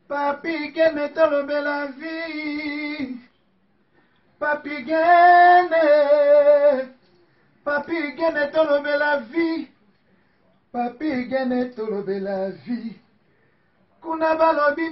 Papi Gene tolobe la vie. Papi Gene. Papi Gene tolobe la vie. Papi Gene tolobe la vie. Kuna balobi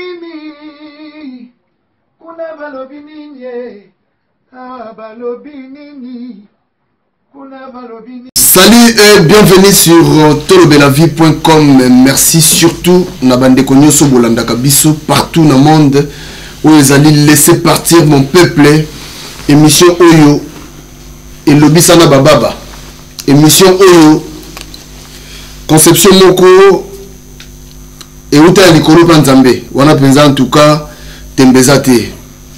nini. Kuna balobi nini. Ah balobi nini. Kuna balobi nini. Salut et bienvenue sur tolobelavie.com. Merci surtout Nabande Konyoso Bolanda Kabiso partout dans le monde où ils allaient laisser partir mon peuple. Émission Oyo et Lobisana Bababa. Émission Oyo Conception Moko et Uta Likolo Panzambe. Wana penza en tout cas Tembezate.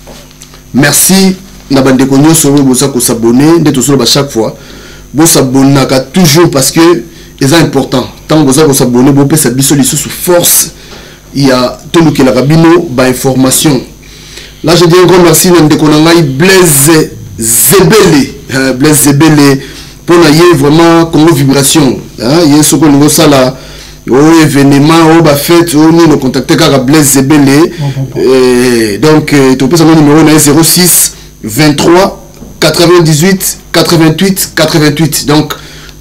Merci Nabande Konyoso Bosako s'abonner d'être sur chaque fois. Vous s'abonnez toujours parce que c'est important. Tant que vous s'abonnez, vous pouvez s'abonner sous force. Il y a tout le qui la rabino, information. Là, je dis un grand merci à Blaise Zebele. Blaise Zebele pour la vraiment Congo Vibration. Il y a ce qu'on nous a là. Au événement, au fête, au nous contacter avec Blaise Zebele. Donc, tu peux savoir le numéro 06 23 98 88 88. Donc,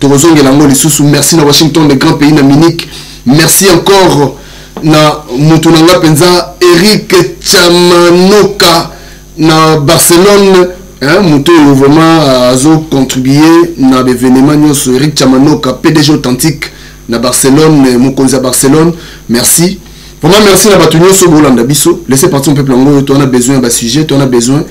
merci à Washington, le grand pays d'Amérique. Merci encore na Moutounanga Penza, Eric Chamanoka na Barcelone. Moutou vraiment a contribué à l'événement sur Eric Chamanoka, PDG authentique na Barcelone, Moukonza Barcelone. Merci. Vraiment merci à Batunio Sobolanda Bisso. Laissez partir un peu plus tu en as besoin d'un sujet, tu en as besoin.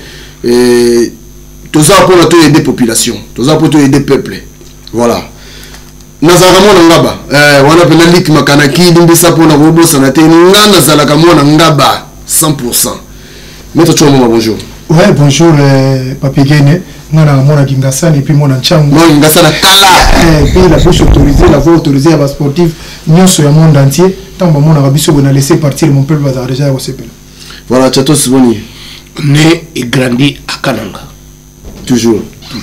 Tout ça pour aider les populations, tout ça pour aider le peuple. Voilà. Nazaramo Nangaba. On a appelé Lik Makanaki, Dimbisa pour la Robo Sanate, Nazalakamo Nangaba, 100%. Maître Chouamoma, bonjour. Ouais, bonjour, Papi Gene. Moi, je suis Gingassan et puis moi, je suis Moi, Gingassan à Kala. Et puis la bouche autorisée, la voix autorisée à la sportive, nous sur le monde entier. Tant que mon Arabiso a laissé partir, mon peuple va déjà au CPL. Voilà, Tchatos Boni. Né et grandi à Kananga. Toujours.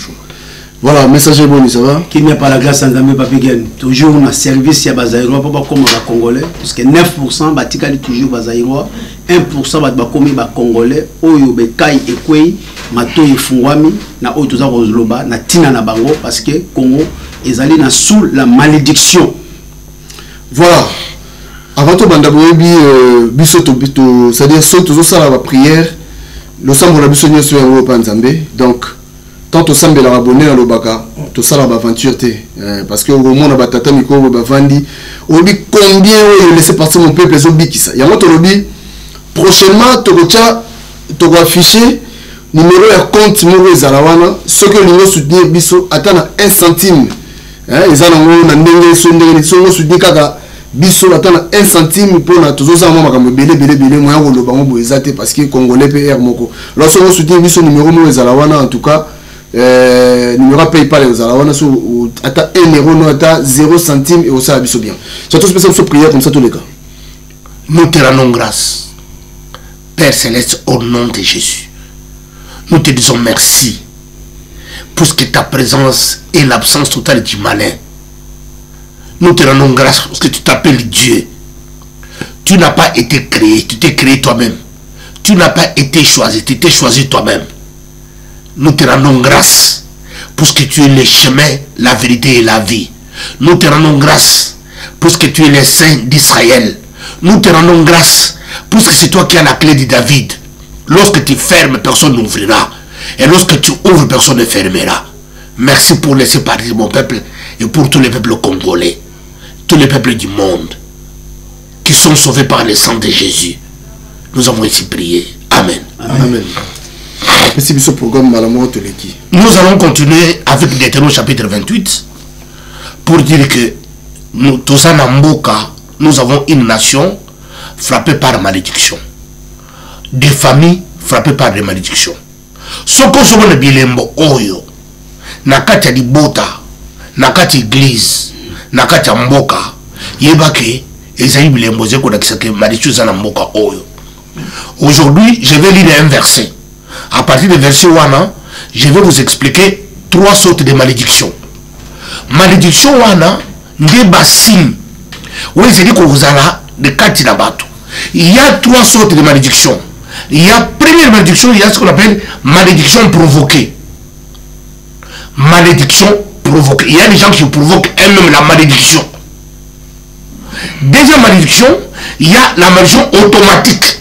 Voilà, messager Boni, ça va? Qui n'est pas la grâce en Zambie, Papi Gene. Toujours on a service à Bazaïrois, pas comme les Congolais. Parce que 9% batikali toujours Bazaïrois, 1% bakomi ba Congolais, oyo bekai ekwei, matoyi fungwami, na oyo toza rozloba, na tina na bango, parce que Congo est allé sous la malédiction. Voilà. Avant tout, Bandaboyebi, bisoto, c'est-à-dire, surtout ça la prière, le sambo la biso sur Europa Nzambe. Donc, tant au sambe la abonné à l'Obaka, tout ça la aventure parce que au moment où batata miko bavandi, on dit combien on laisser partir mon peuple les obi qui ça. Yango to lobi prochainement to va afficher numéro de compte numéro ezalawana, ce que nous soutenir biso atana 1 centime. Ezana ngo na ndenge so soutenir kaka biso atana 1 centime pour na toujours ça moi comme belé moya ko loba ngo ezate parce que congolais PR moko. Lorsque on soutient biso numéro mo ezalawana en tout cas numéro PayPal aux alawana sur ata 1 euro non ata 0 centime et au ça biso bien. Surtout spécial sur prière comme ça tous les cas. Nous te rendons grâce, Père Céleste, au nom de Jésus. Nous te disons merci pour ce que ta présence et l'absence totale du malin. Nous te rendons grâce parce que tu t'appelles Dieu. Tu n'as pas été créé, tu t'es créé toi-même. Tu n'as pas été choisi, tu t'es choisi toi-même. Nous te rendons grâce parce que tu es le chemin, la vérité et la vie. Nous te rendons grâce parce que tu es le Saint d'Israël. Nous te rendons grâce parce que c'est toi qui as la clé de David. Lorsque tu fermes, personne n'ouvrira. Et lorsque tu ouvres, personne ne fermera. Merci pour laisser partir mon peuple et pour tous les peuples congolais, tous les peuples du monde qui sont sauvés par le sang de Jésus. Nous avons ici prié. Amen. Amen. Nous allons continuer avec Deutéronome chapitre 28 pour dire que nous, tous en Mboka, nous avons une nation frappée par malédiction. Des familles frappées par des malédictions. Ce que je veux dire, oyo, nakati di bota, nakati église, nakati Mboka, yebake, ezaï bilembo zeko na kisake malédiction na Mboka oyo. Aujourd'hui, je vais lire un verset. À partir du verset 1, je vais vous expliquer 3 sortes de malédictions. Malédiction wana, nde basim. Oui, c'est dit que vous allez de kati na bato. Il y a 3 sortes de malédictions. Il y a première malédiction, il y a ce qu'on appelle malédiction provoquée. Malédiction provoquée. Il y a des gens qui provoquent eux-mêmes la malédiction. Deuxième malédiction, il y a la malédiction automatique.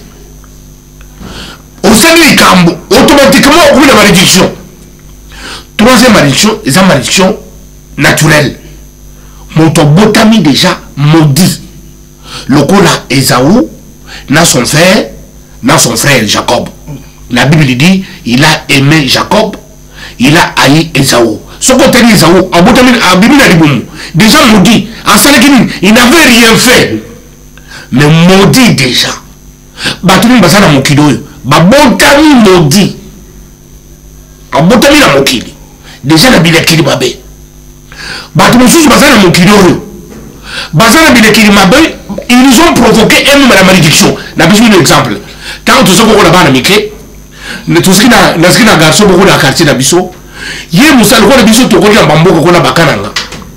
Au sein des camps, automatiquement, on a la malédiction. Troisième malédiction, c'est la malédiction naturelle. Mon botami déjà maudit. Le coup là, Esaü, n'a son frère Jacob. La Bible dit, il a aimé Jacob, il a haï Esaü. Ce côté Esaü, en botami, la Bible a dit, déjà maudit. En Salakini, il n'avait rien fait. Mais maudit déjà. Batumi basana mokido, botami maudit. En botami la mokili. Déjà la Bible a dit, babé. Batumi sous basana mokido. Basana bilekili mabe, ils ont provoqué eux-mêmes la malédiction. N'a pas un exemple. Quand tu sais qu'on a pas miké, tout ce qui n'a garçon beaucoup dans quartier d'Abisso, yé Moussa le Abisso to kolia bambo ko na bakananga.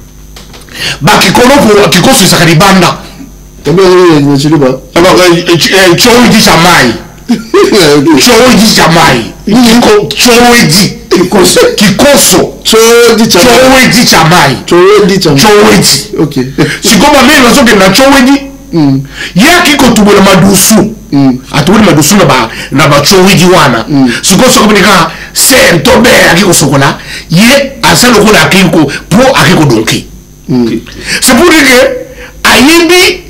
Ba kikolo ko kikoso sakaribanda. Tambe ni chiliba. Alors chowe di chamai. Chowe di chamai. Chowe di kikoso. Chowe di chamai. Ok. Si comme mais la zone na chowe di. Ya kiko tubola madusu. Atuwe madusu na ba chowe di wana. Si ko so comme ka ser tobe akiko sokola, ye asalo ko na akiko pro akiko donki. C'est pour dire que Ayebi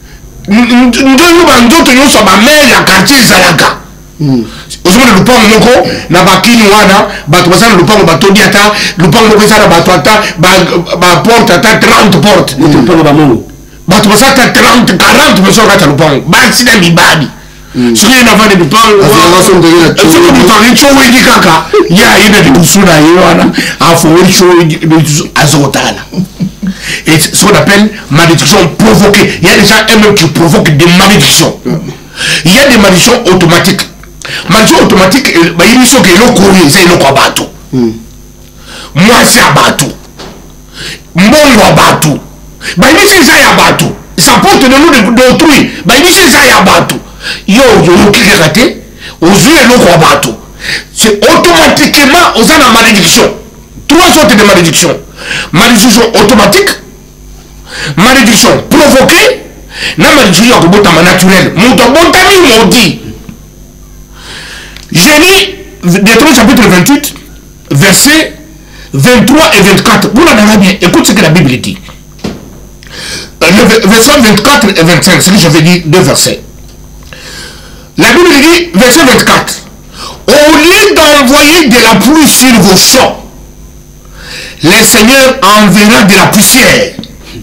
nous bandoto yo so ba mela quartier Zalaka. Ozomona lupango moko na bakini wana bato basana lupango batodi ata lupango moko esala bato ata ba porte ata 30 porte lupango ba mongo bato basata 30 40 meso kata lupango basi na mibadi soki na vande lupango soki mutani chowe di kaka ya ina di busuna wana afo wori chowe azotala. Et ce qu'on appelle malédiction provoquée. Il y a des gens eux-mêmes qui provoquent des malédictions. Il y a des malédictions automatiques. Malédiction automatique, il faut que l'on courir, c'est l'on combattu. Moi, c'est abattu. Mon abattu. Il c'est ça abattu. Ça porte de nous d'autrui. Il c'est ça abattu. Yo, qui est raté, aux yeux, l'on combattu. C'est automatiquement aux la malédiction. 3 sortes de malédictions. Malédiction automatique, malédiction provoquée, la malédiction naturelle. Mon maudit. Génie, Deutéronome chapitre 28, versets 23 et 24. Vous l'avez bien, écoute ce que la Bible dit. Verset 24 et 25, c'est ce que je vais dire, 2 versets. La Bible dit, verset 24, au lieu d'envoyer de la pluie sur vos champs, le Seigneur enverra de la poussière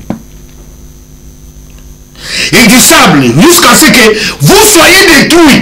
et du sable jusqu'à ce que vous soyez détruits.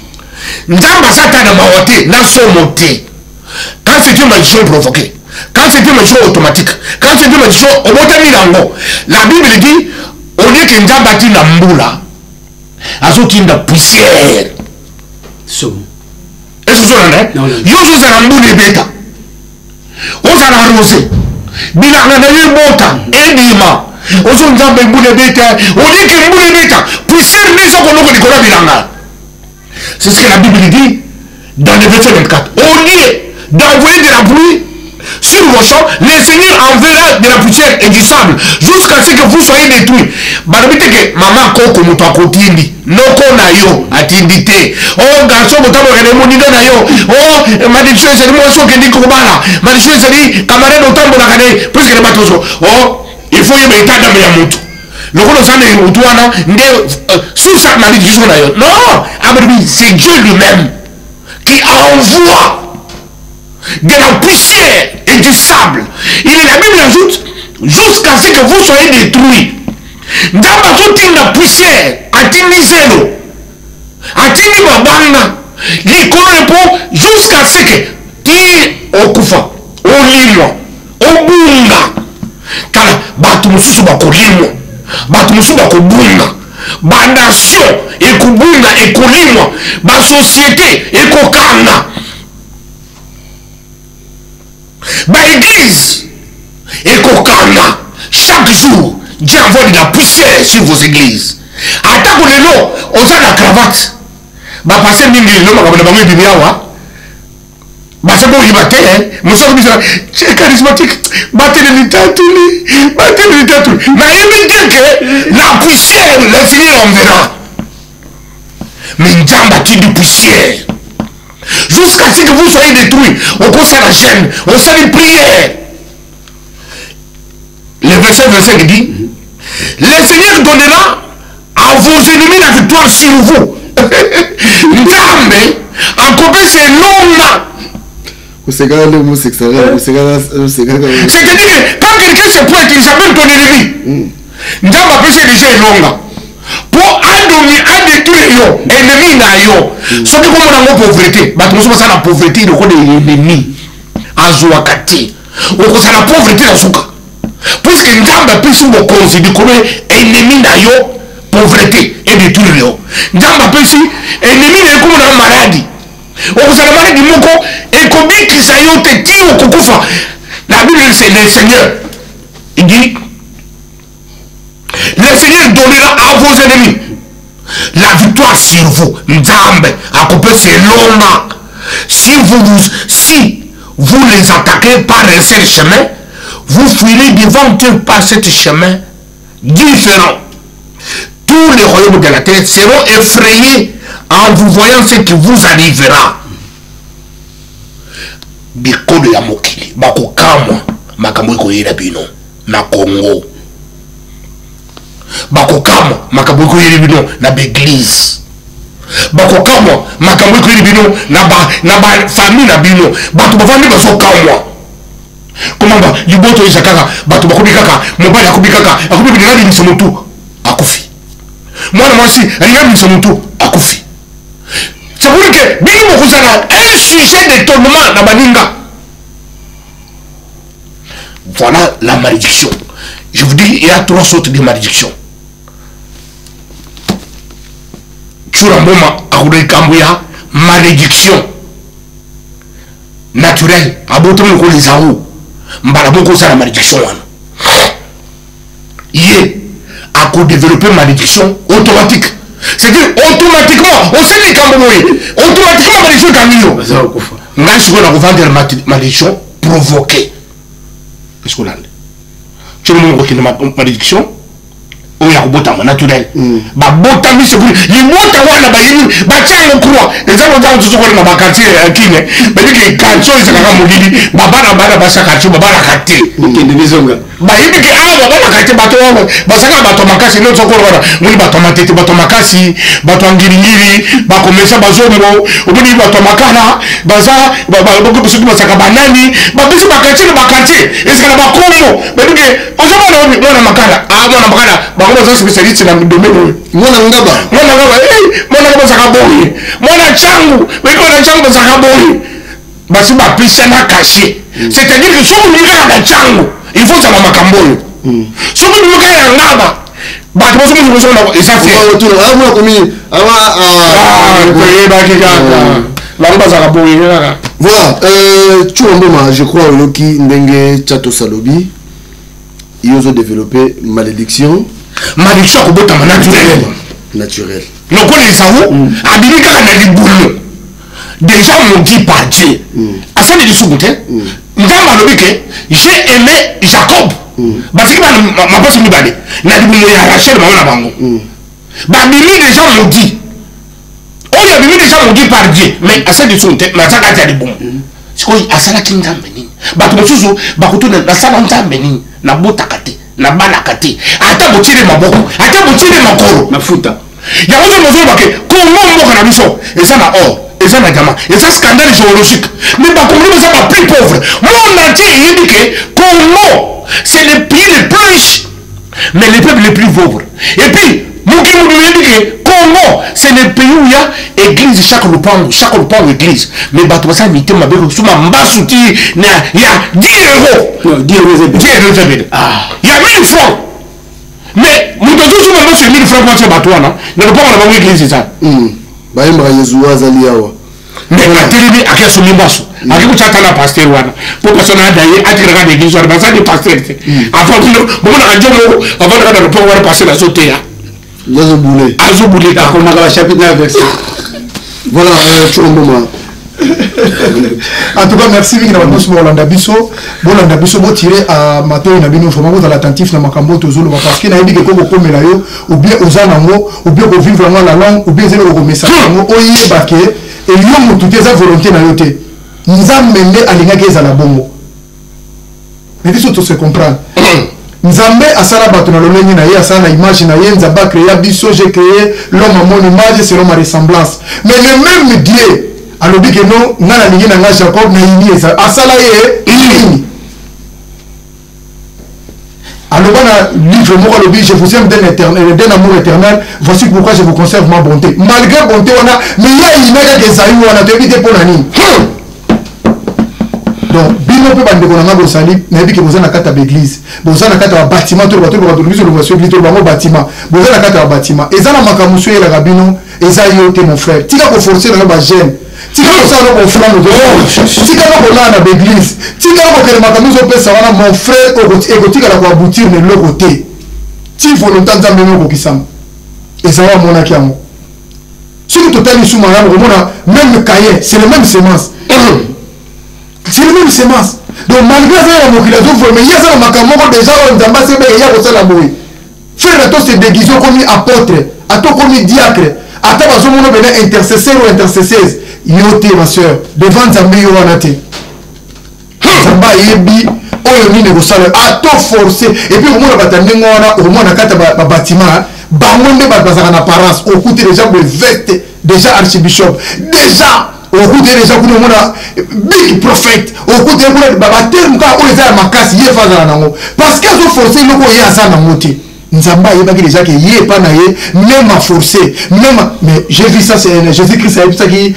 Quand c'est une malédiction provoquée, quand c'est une malédiction automatique, quand c'est une malédiction au bout la Bible dit au lieu que nous bâti la mboula, à ce qu'il y a de poussière. Est-ce que vous avez dit? Yo, vous avez un bêta. On s'en a arrosé. Bilana na yebota edima. Ozo nzambe mbule beta. Odike mbule beta. Poussière ne sont qu'on a bilanga. C'est ce que la Bible dit dans le verset 24. Au lieu d'envoyer de la pluie sur vos champs, le Seigneur enverra de la poussière et du sable jusqu'à ce que vous soyez détruits. Barabite que maman koko muto akotindi. Noko na yo atindite. Oh garçon mutamo kene monida na yo. Oh malédiction c'est moi so kendi kobala. Malédiction c'est camarade otambo na kane plus que les batozo. Oh il faut y mettre dans ya mutu. Le rôle de mutu wana nde sous sa malédiction na yo. Non, c'est Dieu lui-même qui envoie de la poussière et du sable. Et la Bible ajoute jusqu'à ce que vous soyez détruits. Dans la poussière, attinisez-le. Attini mabanga. L'icône jusqu'à ce que tu okufa, olimo, obunga. Kala batu mususu bakolimo, batu mususu bakobunga. Ba nation ekubunga ekolimwa, ba société ekokanga. Ba église et kokanga. Chaque jour Dieu envoie de la poussière sur vos églises. Attaque le lot, on a la cravate. Bah, passer mingi, l'homme a pas de biawa. Bah, c'est bon, il va t'aider. Mon soeur dit ça, c'est charismatique. Battez les tatouli. Battez les tatouli. Mais il me dit que la poussière, le Seigneur en verra. Mais une jambe a tué de poussière. Jusqu'à ce que vous soyez détruits. On concerne la chaîne. On sait les prières. Le verset 25 dit, le Seigneur donnera à vos ennemis la victoire sur vous. Nzambe akopé c'est l'homme. C'est-à-dire que quand quelqu'un se pointe, il s'appelle ton ennemi. Nzambe appelle ça déjà l'homme. Pour détruire yo, ennemi na yo. Ce qui comme on a pauvreté, bah tout ça la pauvreté, il y a des ennemis. Azuakati. On a la pauvreté dans son cas. Puisque Nzambe appelle ça le considère comme ennemi na yo. Pauvreté et détruire yo. Nzambe appelle ça ennemi na comme une maladie. On a la maladie moko et comme qui ça yo te tire au kukufa. La Bible c'est le Seigneur. Il dit le Seigneur donnera à vos ennemis la victoire sur vous. Nzambe a coupé c'est l'homme. Si vous les attaquez par un seul chemin, vous fuirez devant eux par ce chemin différent. Tous les royaumes de la terre seront effrayés en vous voyant ce qui vous arrivera. Bikodo ya mokili bakokamwa makambo ekoyela bino na Congo. Bakokamwa makambo ekoyela bino na l'église. Bakokamwa makambo ekoyela bino na ba famille na bino. Bato ba famille bazokamwa. Comment ba liboto izakaka bato bakobi kaka mobali akobi kaka akobi bina ndi misomotu akufi. Mwana mwasi alingami misomotu akufi. C'est pour que bino kozala un sujet d'étonnement na baninga. Voilà la malédiction. Je vous dis, il y a trois sortes de malédiction. Churamboma akudai kambuya malédiction naturelle. Abotomo ko les aou. Mbala boko ça la malédiction wana. Yé a co-développer malédiction automatique. C'est-à-dire automatiquement, on sait les Camerounais, automatiquement malédiction Camilo. Ngai siko na vendre malédiction provoquée. Qu'est-ce qu'on a? Tu veux nous une malédiction? On y a un botamo naturel. Bah botamo c'est pour les mots wana ba yini ba tchanga croix. Les gens vont tous sur na bakati kine. Ba dike kancho isaka mulidi ba bana ba sakachu ba bana kate. Kende bizonga. Ba yini ke ba bana kate ba to ba saka ba to makasi no sokoro wana. Muli ba to matete ba to makasi, ba to ngiri ba komesa ba zombo, obuni ba to makana, ba za ba ko bisu ba saka banani, ba bisu ba kate. Esika ba komo. Ba dike ozama na makana. Mwana makana bango za spécialiste na domaine. Mwana ngaba saka boyi. Mwana changu, beko na changu saka boyi. Basi ba pisha na caché. C'est-à-dire que soki nika na changu, il faut ça makamboyo. Soki nika ya ngaba, ba to soki nika na esa fait. Mwana komi voilà, Chouamboma, je crois Loki Ndenge Chato Salobi, ils ont développé malédiction. Malédiction kobotama naturel. Donc les savons, abimika na libulo. Déjà maudit par Dieu. À ça les sous-goûter. Ndamba lobike, j'ai aimé Jacob. Parce que ma passe mi balé. Na libulo ya Rachel ma bango. Ba bimi déjà maudit. On y a bimi déjà maudit par Dieu, mais à ça les sous-goûter, na ça ka bon. C'est quoi à ça la kingdom beni. Ba to susu ba ko to na ça na beni na botakate. Na banakate ata botire maboko ata botire makoro mafuta ya wozo mozo bake kongo mboka na biso eza na or eza na diamant eza scandale géologique mais ba kongo eza ba plus pauvre monde entier il dit que Congo c'est le pays le plus riche mais le peuple le plus pauvre et puis Mugi dit que Congo c'est le pays où il y a église chaque lupango église mais ba to ça mité mabeko suma mbasuti na ya 10 euros 10 euros ah il y a 1000 francs mais nous devons tout le monde sur 1000 francs pour ce bateau là ne pas on a église c'est ça ba yemba yezuwa zaliawa mais la télé a qu'à soumis basso a que tu as la pasteur wana pour personne a d'ailleurs a tiré de l'église wana ça des pasteurs avant que bon na radio avant de pouvoir passer la sauter Azoboulé d'accord na chapitre na verset. Voilà, Cholomboma. En tout cas, merci beaucoup Bolanda Bisso. Bolanda Bisso bo tiré à matin na bino vraiment vous attentif na makambo tozolo parce que na yebike ko ko mela yo ou bien ozanango ou bien ko vivre vraiment la langue ou bien zelo ko message ngo oyebake et yo mutu teza volonté na yote. Nzambe alingaki ezala bongo. Mais biso to se comprendre. Nzambe asala bato na lolenge na ye asala na image na ye nzamba créé biso j'ai créé l'homme à mon image selon ma ressemblance. Mais le même Dieu alors que non ngana lingi na nga Jacob na yini eza asala ye ini alors bana livre moko lobi je vous aime d'un éternel d'un amour éternel voici pourquoi je vous conserve ma bonté malgré bonté wana mais ya inaka ke zayi wana to éviter pour nani donc bino pe bande kona ngabo sali na yebiki bozana kata l'église bozana kata ba bâtiment to bato biso le voici église to bango bâtiment bozana kata ba bâtiment ezana makamuso yela kabino eza yo te mon frère tika ko forcer na ba jeune tika ko sala ko flamme de tika ko lana l'église tika ko kele makamuso pe sa wana mon frère ko tika la ko aboutir ne le côté ti volonté nzambe mo ko kisama eza wa mona kiamo sur total suma na ko mona même cahier c'est le même semence. C'est le même semence. Donc malgré ça, il y a des makamoko déjà on zamba sebe ya ko sala boy. Frère to se déguiser comme apôtre, ato comme diacre, ata bazo mono bena intercesseur ou intercesseuse. Yote ma sœur, devant Nzambe yo wana te. Zamba yebi oyo ni ko sala ato forcé et puis au moins batande ngona au moins na kata ba bâtiment, bango nde bazaka na parence, au côté déjà de veste, déjà archbishop, déjà au côté déjà kuna mona big prophète au côté kuna baba terme ka o eza makasi ye fazala nango parce que zo forcer loko ye asa na moti nzamba ye baki déjà que ye pa na ye même à forcer même mais j'ai vu ça c'est Jésus-Christ a dit ça qui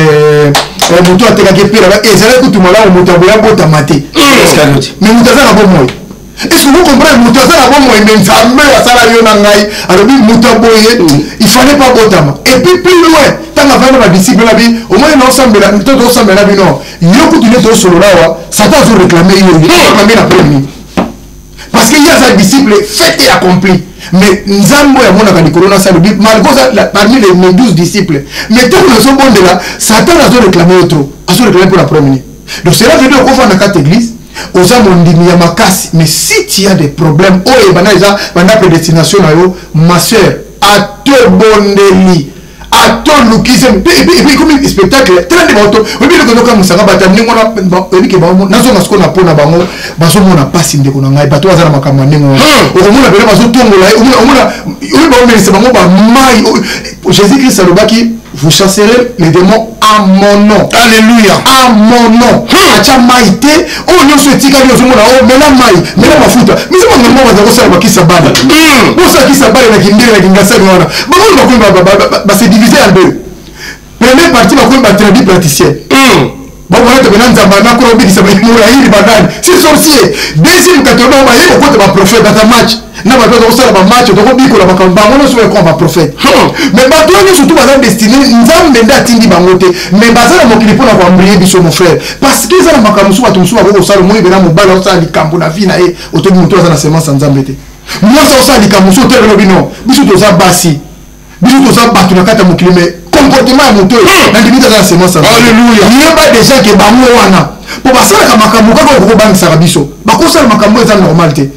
moto ateka ke pera ba ezala kutumala moto aboya bota maté mais moto azana bo moy est-ce que vous comprenez moto azana bo moy mais nzamba asala yo na ngai alors bi moto aboye il fallait pas botama et puis plus loin tant avant la disciple la vie au moins non semble la tout ensemble la vie non yoko tu ne solo là Satan a réclamé réclamer la première parce qu'il y a sa disciple fait et accompli mais nzambo ya mona ka corona ça malgré ça parmi les 12 disciples mais tant que sont bon de là Satan a réclamé autre a réclamé pour la première donc cela veut dire qu'on va dans quatre églises aux hommes ndimi ya makasi mais si tu as des problèmes oh et bana prédestination na yo ma sœur à te bondeli aton lukisem et puis comme spectacle très démonto oui bien que comme ça va tamni ngona et que ba nazo masko na pona bango baso mona pasi ndeko na ngai bato azana makamane ngo o mona bele baso tongola o mona oui ba mais c'est bango ba mai Jésus-Christ alobaki vous chasserez les démons à mon nom. Alléluia. À mon nom. Acha maïté. Oh non se tika ni ozomona oh mela mai mela mafuta. Mais c'est pas normal de ça ba kisa bana. Pour ça kisa bana na kindire na kingasa ni wana. Ba se diviser en deux. Première partie ba ko ba traduit praticien. Bon voilà te benanza bana ko obi kisa ba mura hili badani. C'est sorcier. Deuxième catégorie ba yeko ko te ba prophète dans match. Na ba to sala ba match to ko biko la bakamba ngono so ko ba prophète. Mais ba to ni surtout ba destiné nzambe ndatindi bangote mais bazala mokili pona ko ambrier biso mon frère parce que ça makamusu ba tumsu ba ko sala moi bena mobala o sala likambo na vie na e o to muto za na semence nzambe te. Moi ça o sala likambo so te lo bino biso to za basi biso to za batu na kata mokili mais comportement ya moto na limite za semence. Alléluia. Il y a pas des gens qui ba mo wana po basala ka makambo ka ko bangisa biso ba ko sala makambo za normalité.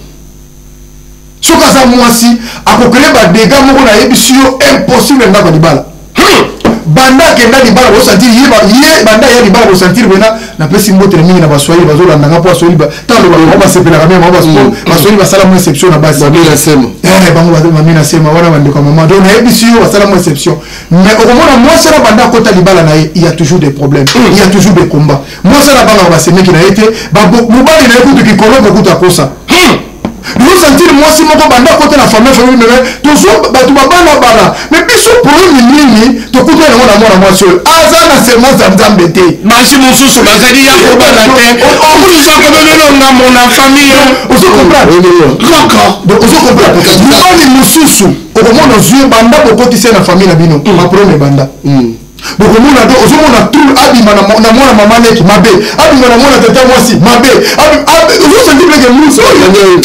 Soka za mwasi akokele ba dégâts moko na yebisi yo impossible ndako libala banda kenda libala bo sentir ye banda ya libala bo sentir bena na pesi mbote mingi na baswahili bazolo ndanga po aswahili ba tando ba sepela kama ba baswahili basala mo exception na base Mamina sema bango ba mamina sema wana bande kwa mama donc na yebisi yo basala mo exception mais au moment mwasi na banda kota libala na il y a toujours des problèmes il y a toujours des combats mwasi na banga ba semeki na yete ba mobali na yekutu kikolo ko kuta nous sentir moi si mon banda côté la famille mais toujours ba tu bana bana mais biso problème nini to côté na moi seul azana seulement nzambe te masi mususu bazali ya ko bana te on vous ça ko beno na mon famille on se comprend d'accord donc on se comprend nous mususu au moment nos yeux banda ko côté c'est la famille na bino ma problème banda Beaucoup de monde a tout abîmé na mwana maman qui m'a bé abîmé na mwana tata moi si m'a bé vous sentez bien que nous sommes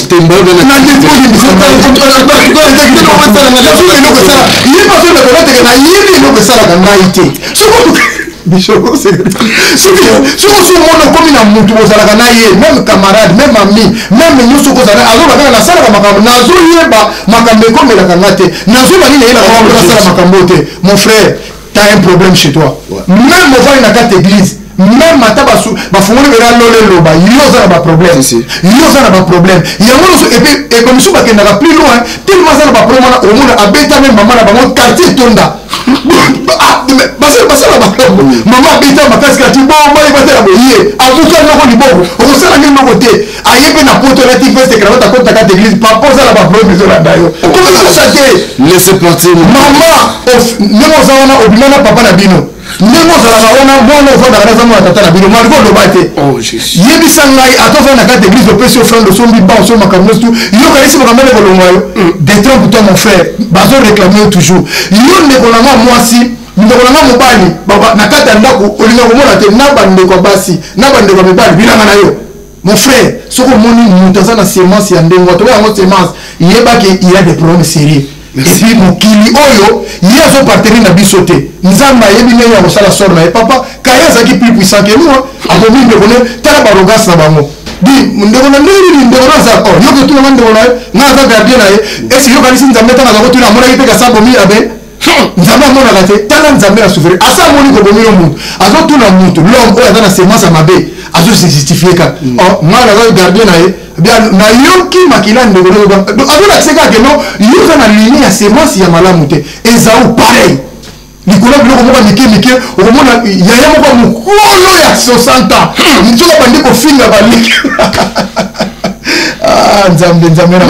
même camarade, même ami, même nous sommes mon frère, tu as un problème chez toi. Même on va dans cette église, même mata bafungoli bera lole loba yoza na problème yoza na problème yango et comme ça bakenda plus loin tellement ça na problème au monde abeta même maman na bango quartier tonda basa la maman abeta makasi quartier bon mai basa la boye avuka noko liboko on sala ngi noko te ayebe na poto la tifeste que na kota ka église pas poser la problème sur la dayo comment ça te laissez partir maman nemo zawana obimana papa na bino Nemo zala ona mwana ofanda kana zamu atata na bino maliko lobate oh jésus yebisa ngai atofana na carte église opesi offrande sombi ba so makambo tout yo kalisi makambo le bolongayo détrompe pour toi mon frère bazo réclamer toujours yo ne kolanga mwasi ndeko na mobali baba na kata ndako olinga komona te na bande ko basi na bande ko mobali bilanga na yo mon frère soko moni mutaza na semence ya ndengo to ya mo semence yeba ke il y a des problèmes sérieux. Et puis mokili oyo yezo partenaire na bisote nzamba yebi ne ya kosala sort na papa kaya zaki plus puissant que nous abomi de connaître tala barogas na bango di ndeko na ndiri ndeko na za oh yoko tu na ndeko na za gardien na et si yo kalisi nzambe tanga ko tu na mona yite ka sa bomi abe nzambe mona kate tala nzambe na souffrir asa moni ko bomi yo muntu azo tu na muntu l'homme oyo na semence mabe azo se justifier ka oh mala za gardien na bien na yoki makila ndeko na azo seka que non yo na ligne ya semence ya malamu te ezao pareil likolo biloko moko mike okomona yaya moko mokolo ya 60 ans nzoka bandi kofinga baliki nzambe na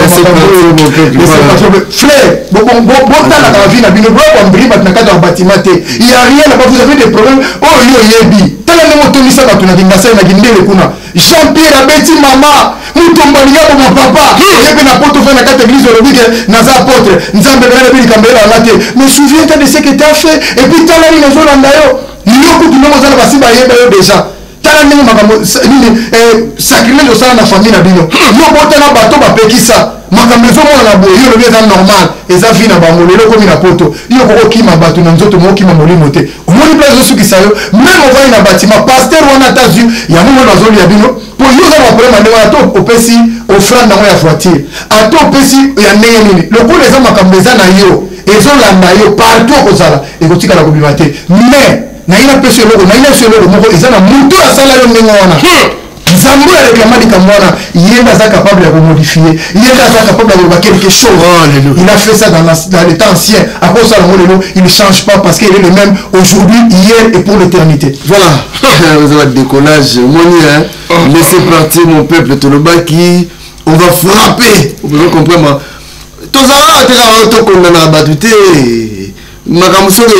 frère botalaka bavi na bino bokwambiri bato na kati ya bâtiment te ya rien là-bas vous avez des problèmes oyo yebi tala ndenge otondisa bato na kingasai na kindele kuna Jean-Pierre abeti mama mutombalinga bomo papa yebi na poto fe na kati ya église olobi ke naza apôtre nzambe bena bili kambela wana te mais souviens-toi de ce que tu as fait et puis tala nini ozolanda yo yo kutu ndenge ozala basi bayeba yo déjà tala ndenge makambo nini sacrilège osala na famille na bino yo botana bato bapekisa makambo ezomona na boye yo lobi eza normal eza vi na bango lelo komi na poto yo kokokima bato na nzoto mokokima molimo te omoni place ozosukisa yo même ovai na batima paster wana ata zwi yango mono azolia bino po yo oza na baproblème ndenge wana to opesi offrande nango ya voiture ata opesi ya ndenge nini lokola eza makambo eza na yo ezolanda yo partout okozala ekotikala kobima te mais naina pesi eloko naina so eloko moko eza na mutu asala yo ndenge wana nzambe ya réclama likambo wana yenda aza capable ya komodifier yenda aza capable ya koloba quelque chose il a fait ça dans les temps anciens à cause de la lelo il ne change pas parce qu'il est le même aujourd'hui hier et pour l'éternité voilà vous avez décollage moni hein laissez partir mon peuple Tolobaki on va frapper vous pouvez comprendre tozala teka tokondana batu te makambo soki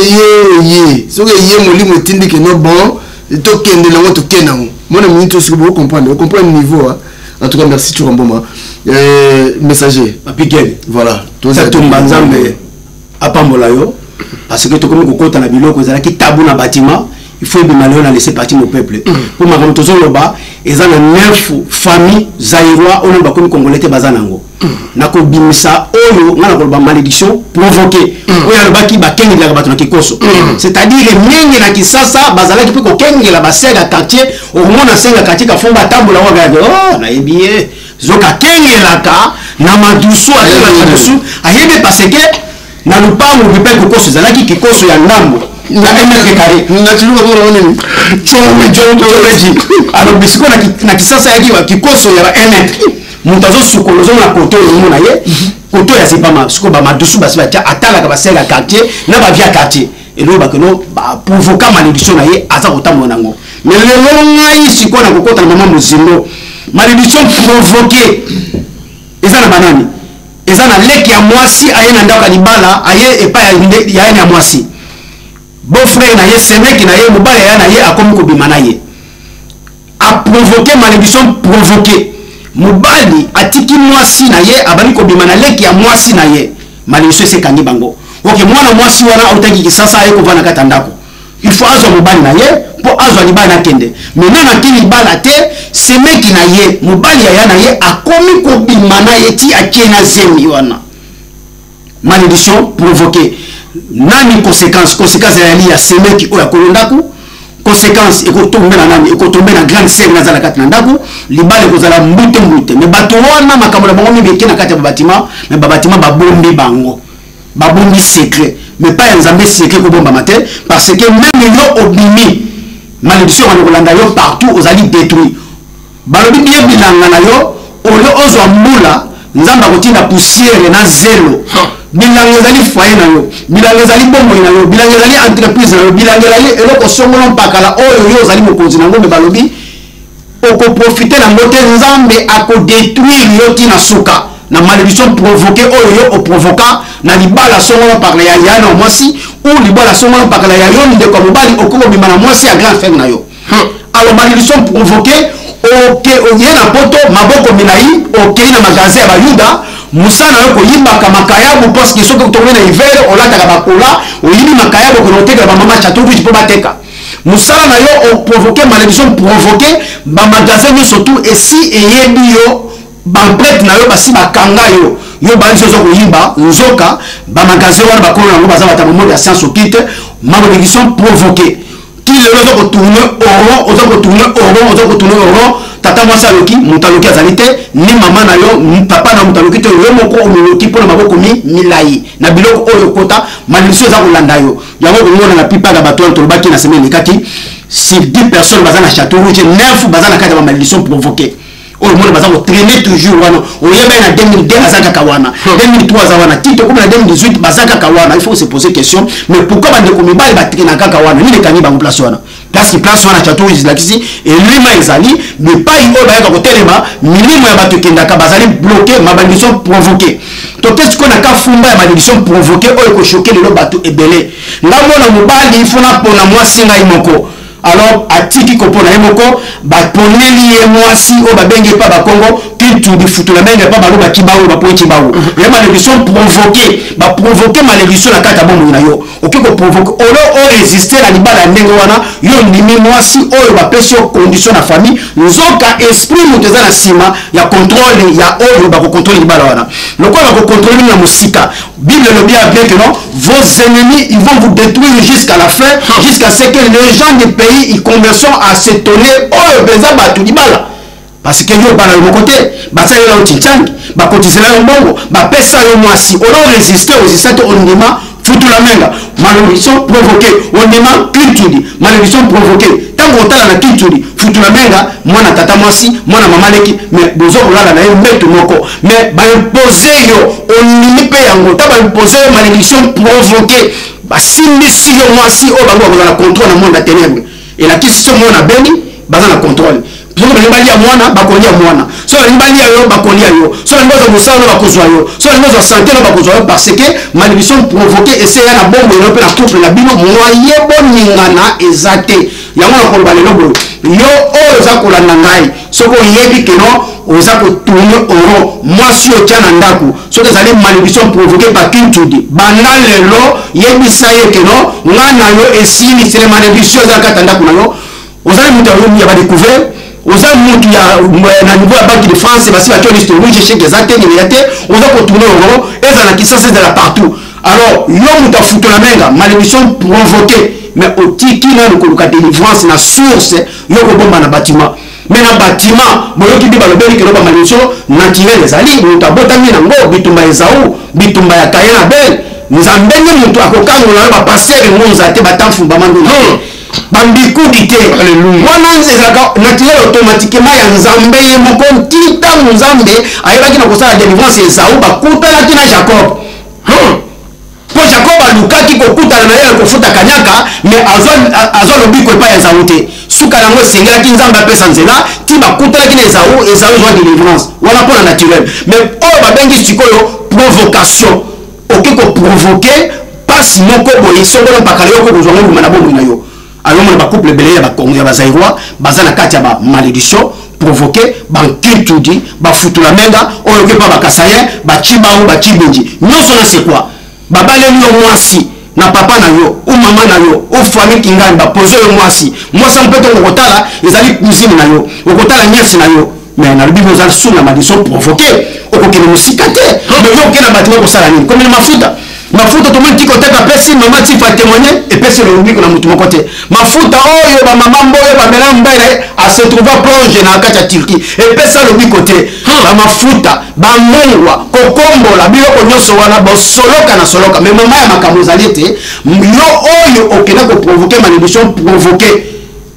ye molimo etindiki no bon tokende nango tokende nango mona minute soki vous comprendre le niveau hein. En tout cas merci Churamboma messager Papigel voilà ça tomba nzambe apambola yo parce que tokomi kokota na biloko ezalaki tabu na bâtiment il faut bien malheur na laisser partir mon peuple pour makambo tozoloba eza na 9 familles zaïrois oyo bakomi congolais te bazanango nako bimisa oyo ngana koloba malédiction provoquée oyo alobaki bakengela bato na kikoso c'est-à-dire mingi na kisasa bazalaki pe kokengela basenga quartier omona senga quartier ka fomba tambola wa gade oh na ebie zoka kengelaka na madusu atela madusu ayebe parce que na lupango bipe kokoso zalaki kikoso ya ndambo na mètre carré na tuluka kwa nini chombe alors bisiko na kisasa yaki wa kikoso ya 1 mètre mutazo sukolozo na koto mona ye koto ya sipama siko ba madusu basi ba atala ka basela quartier na ba via quartier et lo ba que no ba provoquer malédiction na ye aza kotambo nango mais le ngai siko na kokota na mama muzindo malédiction provoquée eza na banani eza na leki ya mwasi ayena ndaka libala aye epa ya ya mwasi beau frère na ye semeki na ye mobala ya na ye akomi kobima na ye a provoqué malédiction provoquée mobali atiki mwasi na ye abani kobima na leki ya mwasi na ye malédiction se kangi bango ok mwana mwasi wana autaki kisasa aye kovana kata ndako il faut azwa mobali na ye pour azwa libala na kende maintenant na kini libala te semeki na ye mobali ya na ye akomi kobima na ye ti akie na zemi wana malédiction provoquée nani conséquence ya ya semeki oya kolondaku conséquence ekotombe na nani ekotombe na grande sœur na zala kati na ndaku libala ekozala mbute mais bato wana makambo na bango mibeke na kati ya bâtiment mais bâtiment babombi bango babombi secret mais pas un zambé secret ko bomba matin parce que même yo obimi malédiction on kolanda yo partout aux ali détruit balobi bien bilanga na yo oyo ozwa mbula nzamba kotina poussière na zéro bilanga zali foyer na yo bilanga zali bombo na yo bilanga zali entreprise na yo bilanga zali eloko songolo mpakala oyo yo zali mokonzi na ngombe balobi oko profiter na ngote nzambe ako détruire yo tina suka na malédiction provoquée oyo yo provoca na libala songolo par la yana mwasi ou libala songolo par la yayo ndeko mobali okoko bimana mwasi a grand frère na yo alors malédiction provoquée ok oyena poto maboko minai ok na magasin ya bayuda musana yo koyimbaka makayabu parce que soki tokone na hiver olataka bakola oyibi makayabu konotekela bamama chateau rouge mpo bateka musala na yo provoqué malédiction provoqué bamagasin nyonso tu esi eyebi yo bamprete na yo basi bakanga yo yo banisi oza koyimba nzoka bamagasin wana bakolo yango baza bata bomode ya science okite malédiction provoqué ti lelo oza kotourne oro oza kotourne oro tata mwasi aloki moto aloki azali te ni mama na yo papa na moto aloki te yo moko omoloki mpona maboko milai na biloko oyo kota malédiction eza kolanda yo yango komona na pipa ya bato wana tolobaki na semaine ekati sur 10 personnes baza na château rouge 9 baza na kati ya bamalédiction provoquée oyo mona baza kotraîner toujours wana oyeba na 2002 aza kaka wana 2003 aza wana tito comme na 2018 baza kaka wana il faut se poser question mais pourquoi bandeko mibali batraîner kaka wana nini kangi bango place wana parce que place wana château rouge lakisi elima ezali mais pas oyo bayaka kotelema milimo ya bato ekendaka bazali bloqué malédiction provoquée topesi ko na ka fumba ya malédiction provoquée oyo kochoke lelo bato ebele ngamona mobali ifuna pona mwasi ngai moko alors atiki kopona ye moko baponeli ye mwasi oyo babenge pa bakongo kiltudi futula benge pa balo bakibawo bapoeti bawo ya malédiction provoquée baprovoqué malédiction na kati ya bomoi na yo oki koprovoqué olo oyo résister na libala ya ndenge wana yo ndimi mwasi oyo bapesi yo condition na famille nzoka esprit moto eza na nsima ya contrôle ya oyo bakocontrôle libala wana lokola bakocontrôle na mosika bible elobi ya bien que non vos ennemis ils vont vous détruire jusqu'à la fin jusqu'à ce que les gens du pays ils commencent à s'étonner oyo benza bato libala parce que yo bana yo mokote basalela yo tinchangi bakotisela yo mbongo bapesa yo mwasi olo résister osisate ondima futu la menga malédiction provoquée ondima kiltudi malédiction provoquée tango otala na kiltudi futu la menga mwana tata mwasi mwana mama leki mais bozo kolala na ye metu moko mais baimposer yo ondimi pe yango ta baimposer yo malédiction provoquée basimbisi yo mwasi oyo bango bakozala contrôle na monde ya ténèbre elakisi so mona beni baza na contrôle soki balingi balia mwana bakolia mwana soki balingi balia yo bakolia yo soki balingi bazwa mosala no bakozwa yo soki balingi bazwa sante no bakozwa yo parce que malédiction provoquée eseya na bombo eno mpe na couple na bino moye boningana eza te yango na koloba lelo boyo yo oyo oza kolanda ngai soki oyebi keno oza kotourne oro mwasi otya na ndako soki ezali malédiction provoquée bakintudi banda lelo yebisa ye keno ngai na yo esilisele malédiction eza kati ya ndako na yo ozali moto ya badécouvert oza mutu na niveau ya banque de France basi batyo liste rouge chèque eza te nini ya te oza kotourne oro eza na kisasa ezala partout alors yo mutu afutola menga malédiction provoquée mais otiki nanu koluka délivrance na source yo kobomba na bâtiment mais na bâtiment boyoki mbi balobeli kelo bamalédiction naturel ezali mutu abotami nango bitumba ezau bitumba ya kaye na bel nzambe nde mutu akokangola yo bapastere ngonza te batamfumba mandona bambikudi te wana ezalaka naturel automatiquement ya nzambe ye moko ntango nzambe ayebaki na kosala délivrance ezau bakutanaki na jacob mpo jacob alukaki kokutana na ye na kofuta kanyaka mais azwa lobiko epai ya ezau te suka yango esengelaki nzambe apesa nzela ti bakutanaki na ezau ezwa délivrance wana mpona naturel mais oyo babengi sikoyo provocation oki koprovoke pasi moko boye songolo mpakala yo kokozwanga nguma na bomoi na yo alomona bacouple ebele ya bakongo ya bazairoi baza na kati ya bamalédiction provoqué bankiltudi bafutula menga oyo ke mpa bakasayen bacimbango bacibinji nyonso na sekwa babaleli yo mwasi na papa na yo ou maman na yo ou famille kingani ba poser yo mwasi mpeto ngokotala ezali cousine na yo okotala nièce na yo mais na bible ozali sous la malédiction provoquée okokene musika te mais yo okena batima kosala nini comme mafuta to menti ko teka pesi mama ti fa témoigner et pesi le rubiko na mutu moko te mafuta oyo ba mama mboyo ba mela mbele a se trouver plongé na kati Turquie et pesa le rubiko te ba mafuta ba mungwa kokombola biloko nyonso wana bo soloka mais mama ya makambo ezali te yo oyo okena ko provoquer malédiction provoquer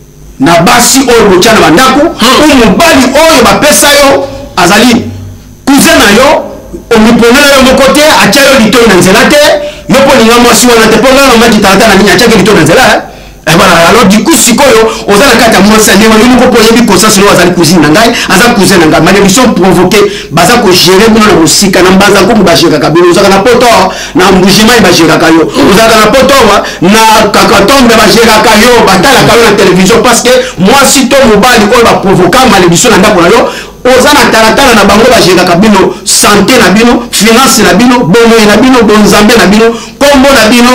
na basi oyo botiana bandako ou mobali oyo bapesa yo azali cousin na yo omiponela yo moko te atia yo litoi na nzela te yo mpo linga mwasi wana te mpo ngana omaki talata na nini atiaki litoi na nzela voilà alors du coup sikoyo oza na kati ya mwasi ndenge yo moko mpo oyebi conscience no azali cousine na ngai aza cousin na ngai malédiction provoqué baza kogere bino na mosika na mbanza nkombo bagéraka bino ozalaka na poto na mbugimai bagéraka yo ozalaka na poto na kakatombe bagéraka yo batalaka yo na télévision parce que mwasi to mobali oyo baprovoka malédiction na ndako na yo oza na talatala na bango bagéraka bino santé na bino finance na bino bomoi na bino bonzambe na bino kombo na bino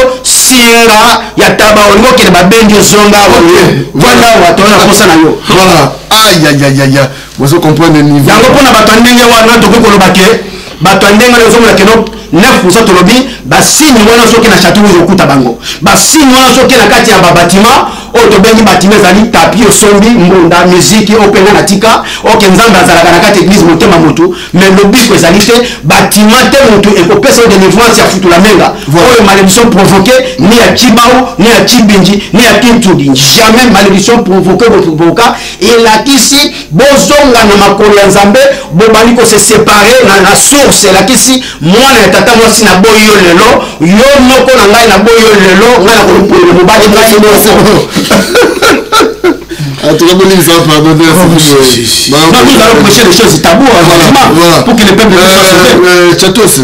singa ya taba olingo okende babendi ozonga voilà watona posa na yo voilà aïe vous comprenez niveau yango mpona bato ya ndenge wana tokoki koloba ke bato ya ndenge wana ozomona keno 9% tolobi basini wana soki na chateau oyo okuta bango basini wana soki na kati ya babatima oyo tobengi batima ezali tapi osombi mbunda miziki openga na tika oke nzambe azalaka na kati église motema motu mais lobiko ezali te batima te motu ekopesa oyo délivrance ya futula menga oyo malédiction provoqué ni ya Chibau ni ya Chibinji ni ya Kintudi jamais malédiction provoqué boprovoka elakisi bozonga na makolo ya nzambe bobali ko se séparer na source elakisi mwana ya tata mwasi na boyi yo lelo yo moko na ngai na boyi yo lelo ngai na kolopole mobali ngai moko en tout cas, Moline, ça va pardonner. Nous allons prêcher des choses taboues pour que le peuple soit sauvé. Chatos,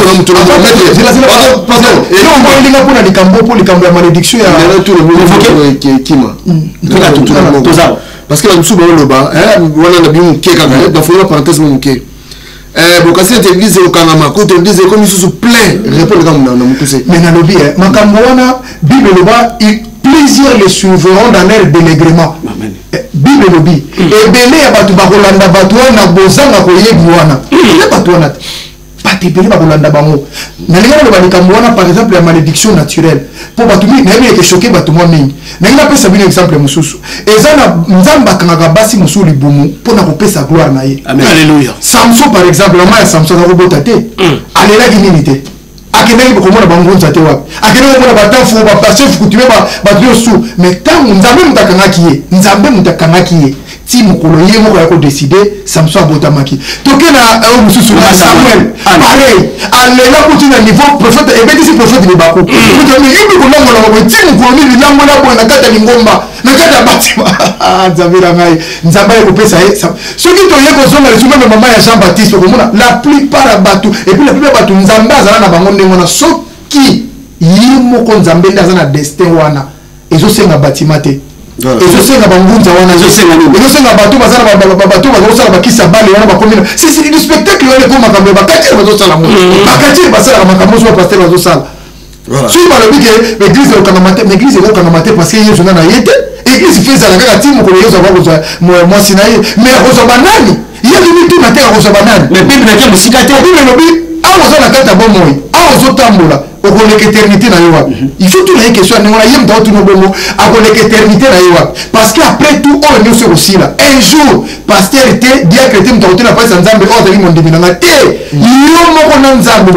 parce que la moussou est là-bas, on a bien un quai, il faut une parenthèse mon quai. Bokasi l'église au Kanama, côté l'église comme ils sont plein, répondre comme dans mon conseil. Mais dans le bien, Makamboana, Bible là-bas, plusieurs les suivront dans leur délégrement. Bible lobby. Et belé ya batu bakolanda batu wana bozanga koyebi wana. Ya batu wana. Batu belé bakolanda bango. Na linga lo balikambo wana par exemple la malédiction naturelle. Pour batu mi na yeke choquer batu mo mingi. Na ina pesa bino exemple mususu. Ezana nzamba kanga basi musuli bumu pona kopesa gloire na ye. Amen. Alléluia. Samson par exemple, la maya Samson na robota te. Alela gininité. Akendaki bokomona bangonza te wapi akendaki komona batafu bapasef kutime batrio su mais ntango nzambe mutakangaki ye ti mokolo ye moko ya kodeside Samson abotamaki toke na oyo mosusu na Samuel pareil alela kuti na niveau prophète ebetisi prophète libako yebi kolongola moko ti mokolo nini lilangola boye na kati ya lingomba na kati ya batima nzambe na ngai nzambe ekopesa ye soki toye kozonga lesu meme mama ya Jean Baptiste okomona la plupart ya bato epuis la plupart ya bato nzambe azala na bango ndenge wana soki ye moko nzambe nde aza na destin wana ezosenga batima te ezosenga bangunza wana ezosenga bato bato bazosala bakisa bale wana bakomina c'est du spectacle wana ko makambo bakatire bazosala ngo bakatire basalaka makambo so pasteur bazosala soki balobi ke l'église ekokangama te l'église ekokangama te parce que yesu nga na ye te église fe ezala kaka ti mokolo yesu akozwa mwasi na ye mais akozwa banani ye limi tuna te akozwa banani mais bible nake mosika te bible elobi awa oza na kati ya bomoi awa ozotambola okoleka éternité na yo wapi il faut tuna ye question ya ndenge wana ye mutu aotuna bongo akoleka éternité na ye wapi parce que après tout oyo nyonso ekosila un jour pasteur te diacre te mutu akotuna mpasi ya nzambe oyo azali mondimi nanga te yo moko na nzambe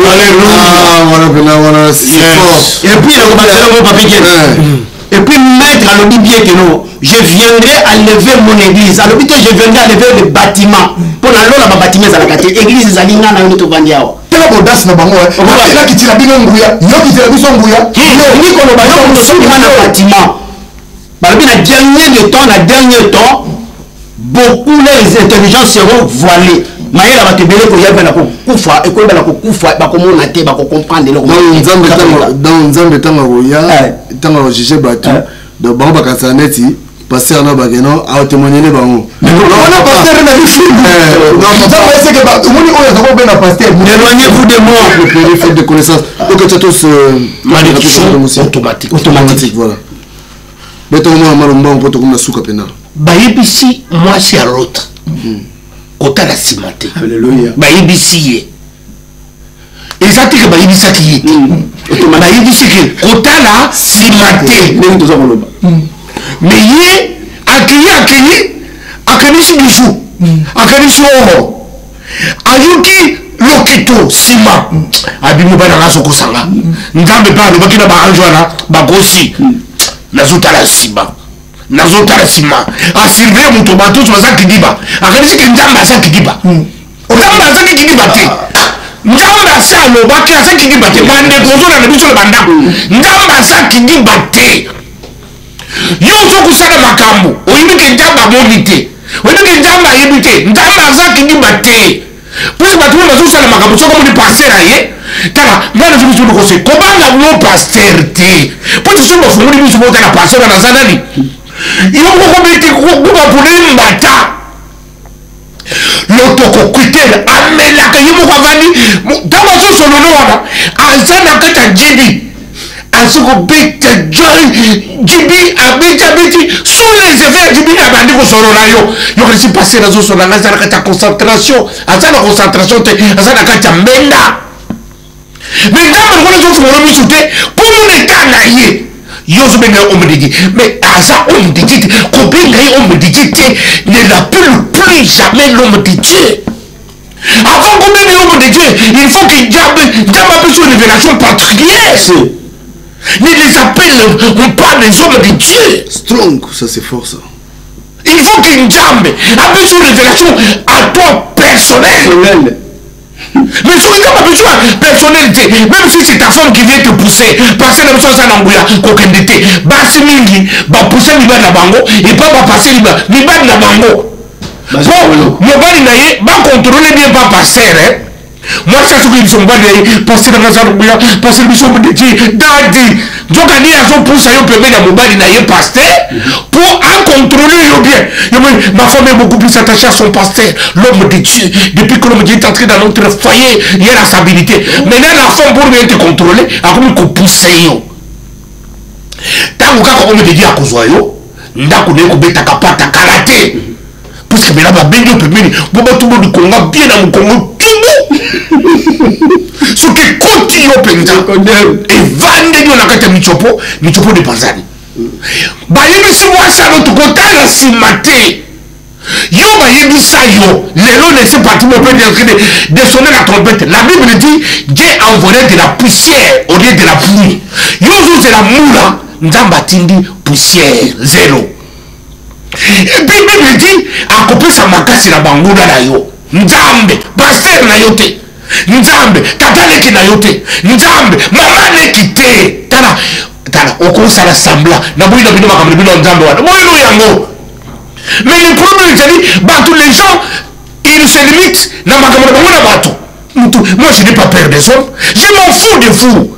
et puis nakobatela mo papike et puis maître alobi bien que non je viendrai à lever mon église alobi te je viendrai à lever le bâtiment pour na lola ba bâtiment ezalaka te église ezali nga na yo nde tovandi awa tela bodasi na bango elakitila bino nguya yokitila biso nguya ni koloba yo mosolinga na bâtiment balobi na dernier temps beaucoup les intelligences seront voilées mayela bato ebele koyebela kokufa ekoyebela kokufa bakomona te bakocomprendre eloko dans nzambe ntango akoya ntango akojuge bato donc bango bakanisaka neti pasteur na bageno a témoigner les bango on a pasteur na le film non ça va essayer que tout le monde on a pas bien pasteur éloignez-vous de moi le périphérie de connaissance donc tu as tous malédiction automatique voilà mais toi moi malomba on peut te comme souka pena bayebisi moi c'est à l'autre kota la simate alléluia bayebisi ye ezati ke bayebisaki ye te bayebisi ke kota la simate ndenge toza koloba mais ye akanisi bisu akanisi oro ayoki lokito sima abimi bana ngaso kosanga nzambe pa alobaki na baange wana bakosi nazotala nsima asurveille moto bato baza kidiba akanisi ke nzambe aza kidiba nzambe azaki kidiba te nzambe asa alobaki aza kidiba te bandeko ozona na biso na bandako nzambe aza kidiba te yo ozokosala makambo oyebi ke nzambe amoni te oyebi ke nzambe ayebi te nzambe aza kidiba te puisque bato oyo bazosala makambo soki omoni paster aye tala ngai nazo biso lokose kobanga no paster te po te soki bafungoli biso botala paster wana aza nani yo kokobeti kokobapule mbata lotokokutere amelaka ye moko avandi ntango azosolono wana aza na kati ya jibi azokobeta jibi abeti sous les effets ya jibi abandi kosolola yo yokanisi paster azosolola nga aza na kati ya concentration aza na concentration te aza na kati ya mbenda mais nzambe lokona ezofungola miso te mpo moneka na ye yo ozobenga ye homme de Dieu mais aza homme de Dieu te kobenga ye homme de Dieu te ne l'appelle plus jamais l'homme de Dieu. Avant qu'on mette l'homme de Dieu, il faut que Diable appuie sur une révélation particulière. Ne les appelle pas les hommes de Dieu. strong ça c'est fort ça Il faut que Diable appuie sur une révélation à toi personnelle. Mais si tu as besoin de personnalité, même si c'est ta femme qui vient te pousser, parce que la chose à l'angouya, kokendete, basi mingi, ba pousser liba na bango, et pas ba passer liba na bango. Bon, mobali na ye, ba contrôler bien pas passer, hein. Moi, ça c'est que ils sont pas des passer dans la angouya, passer le bichon de Dieu, dadi. Donc, on a son pouce à yon permet la mobali na ye passer, pour contrôler yo bien. Ma femme est beaucoup plus attachée à son pasteur, l'homme de Dieu. Depuis que l'homme de Dieu est entré dans notre foyer, il y a la stabilité. Maintenant, la femme pour bien te contrôler, a comme qu'on pousse yo. Tant que l'homme de Dieu a causé yo, ndako ne ko beta kapata karaté. Parce que maintenant, ma belle peut venir, pour tout le monde Congo bien dans mon Congo tout. Ce qui continue au pays, et vendre yo na kata michopo de Panzani. Bayebisi mwasa no tukota na simate yo bayebisa yo lelo laissez partir mon père de sonner la trompette. La Bible dit Dieu a envoyé de la poussière au lieu de la pluie. Yo c'est la moula nzamba tindi poussière zéro. Et puis Bible dit a coupé sa makasi na bangola na yo nzambe pasteur na yo te nzambe tataleki na yo te nzambe mama neki te tala okosala semblant na boyi na bino makambo bino nzambe wana moyino yango. Mais le problème c'est tous les gens ils se limitent na makambo na bango na bato. Moi je n'ai pas peur des hommes, je m'en fous des fous.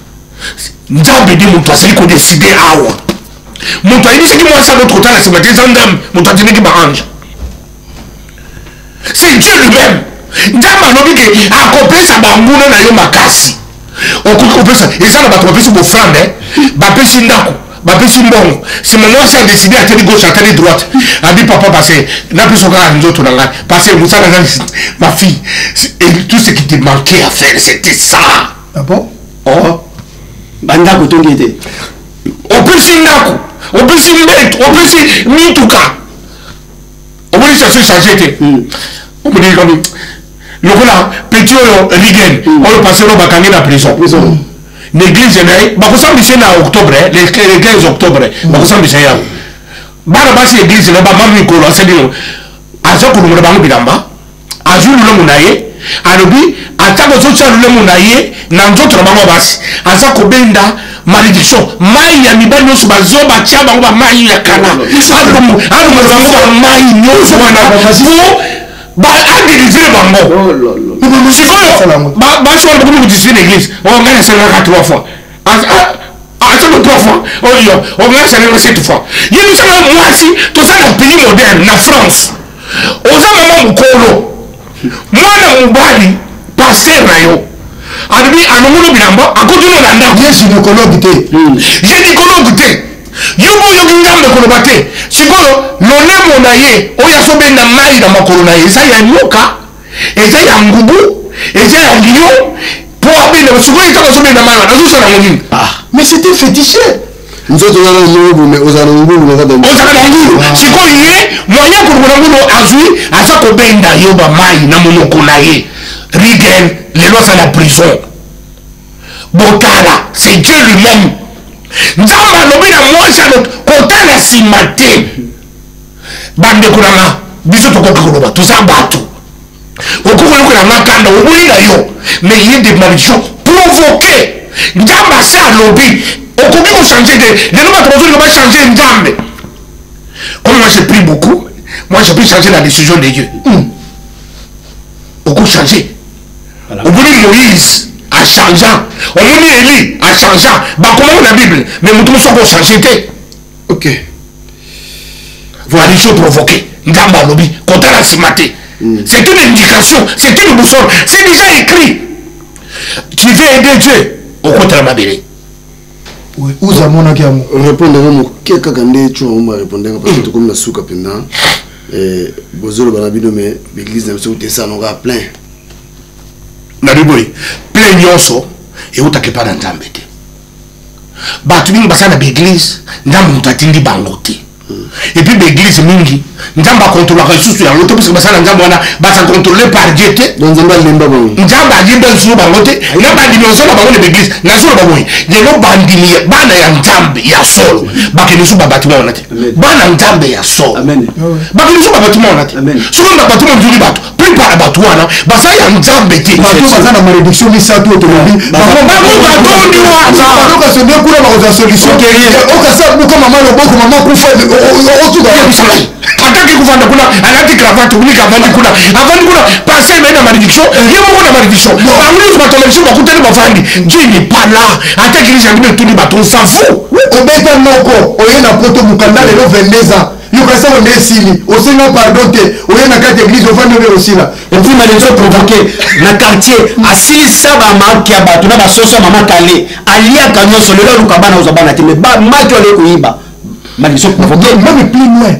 Nzambe di moto asali ko décider awa moto ayebisi ki mwasi alautre kota na nsima te eza nzambe moto atiniki baange. C'est Dieu lui-même. Nzambe alobi ke akopesa banguna na yo makasi okoki kopesa eza na bato bapesi bofrande bapesi ndako bapesi mbongo sima mwasi adeside ateli gauche ateli droite abi papa parce napesi okaka nzoto na ngai parce que mosala eza ma fille et tout ce qui te manquait à faire c'était ça. Ah bon? Oh bandako tongi ete opesi ndako opesi mbeto opesi mituka omoni chasse chargé te omoni kami lokola petit oyo rigen oyo passé oyo bakangi na prison l'église naye bakosambisa na octobre le 15 octobre bakosambisa yango bana basi église na bamama mikolo asalino aza kolongola bango bilamba azwi lolemo na ye alobi atako ozotya lolemo na ye na nzoto na bango basi aza kobenda malédiction mai ya mibali nyonso bazo batya bango bamai ya kala alongolo bango bamai nyonso wana adélivrer bango. Sikoyo basi wana bakomi kodiscipline l'église ngai nasalelaka 3 fois aza même 3 fois. On a changé 7 fois. Il y a moi aussi, tout ça dans le pays moderne, en France. Aux maman Mukolo. Moi, dans mon bali, pasteur Nayo. Adbi, à nous, Bilamba, à côté de l'Anda. Bien gynécologue. Gynécologue. Yobo yogingambe kolobate. Sikolo, lone monaye, oya sobe na mai na makolo na eza ya nyoka, eza ya ngubu, eza ya lion. Pour abene, sikolo itaka sobe na mai na zo sana ngini. Mais c'était fétiché. Nous autres on a ngulu mais aux ngulu on a ngulu. Sikolo ye, moyen pour ngulu azui, asa ko benda yoba mai na monoko na ye. Rigen, les lois à la prison. Botala, c'est Dieu lui-même. Nzamba lobina mwasha kotala simate bande kunanga biso tokoki koloba toza bato okokoki na makanda obolinga yo mais il y a des malédictions provoquées nzamba sa lobi okoki kochanger de noma tokozoli va changer nzambe. Comme moi j'ai pris beaucoup, moi j'ai pu changer la décision de Dieu. Oko changer oboli Moïse en changeant, on dit Élie en changeant, bah comment la Bible, mais nous tous sommes changés. Ok. Voilà les choses provoquées. Ngamba lobby, contre la cimaté. C'est une indication, c'est une boussole, c'est déjà écrit. Tu veux aider Dieu au contre la Mabélé. Oui, où ça mon agamo? Répondre à mon quelqu'un quand tu as répondu parce que comme la souka pendant bozolo banabino mais l'église n'a pas ça on aura plein. Nariboy, plein nyonso et où t'as que pas d'entendre. Bah tu viens passer dans l'église, n'am mutatindi bangote. Et puis l'église mingi, n'am pas contrôler la ressource ya l'autre parce que ça n'am wana ba ça contrôler par Dieu. Donc n'am pas limba bango. N'am pas limba sur bangote, n'am pas dimension la bango de l'église, na sur bango. Ye no bandini bana ya nzambe ya solo. Ba ke nisu babatima onate. Bana nzambe ya solo. Amen. Ba ke nisu babatima onate. Sur na babatima nduri bato. Par Batouana, ça y a un jambe qui est la malédiction, mais ça tout autonomie. Solution qui est au cas où maman le beaucoup maman pour faire au-dessus de attaque ku vanda kuna alati cravate uni kavandi kuna avandi kuna passer mais na malédiction yemo kuna malédiction amuni ba télévision ba kuteli ba vandi Dieu n'est pas là attaque les gens tout ni baton s'en fout obeta noko oyena poto mukanda le 22 ans yokasa on desili osenga pardon te oyena kati église ofandi aussi là et puis malédiction provoquée na quartier asili saba marque ya bato na basoso mama kale alia kanyo solo le lukabana uzabana te mais ba maki ole kuiba malédiction provoquée même plus loin.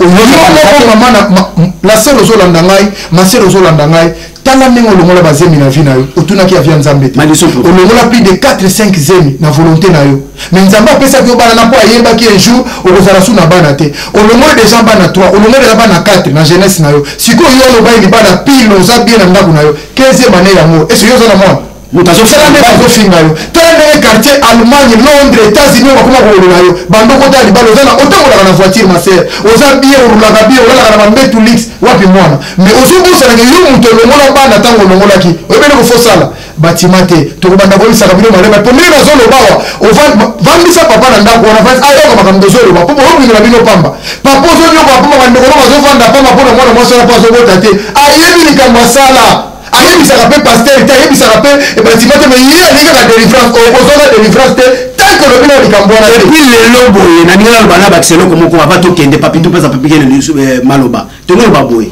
La sœur Ozolanda ngai, ma sœur Ozolanda ngai, tala ndenge olongola bazemi na vie na yo, otunaki avia nzambe te. Olongola plus de 4-5 zemi na volonté na yo. Mais nzambe apesaki yo bana na po ayebaki un jour okozala su na bana te. Olongola déjà bana 3, olongola déjà bana 4 na jeunesse na yo. Sikoyo yo oloba ni bana pile oza bien na ndako na yo. 15e année d'amour. Est-ce que yo za na mwana? Mutazofinga yo. Tala ndenge quartier Allemagne, Londres, États-Unis bakoma kolola yo. Bando kota libalo zana otambola na voiture ma sœur. Oza bien orulaka bien olala na mbetu lix wapi mwana. Mais ozubusa na yo muto longola bana tango longola ki. Oyebele ko fosala. Batimate to banda ko bisaka bino malema. Pomeli na zolo bawa. Vambisa papa na ndako na fasi ayo kama kamdozolo ba. Popo obi na bino pamba. Papa zo nyo ba papa bandeko bazo vanda pamba pona mwana mwasa na paso bota te. Ayebi ni kama sala. Ayebisaka pe pasteur te ayebisaka pe batimate mais il y a la délivrance okozonga délivrance te tant que le bino likambona et puis lelo boye na ninga lo bana bakiselo komo ko ava to kende papi to pesa papi kene maloba to ngolo baboye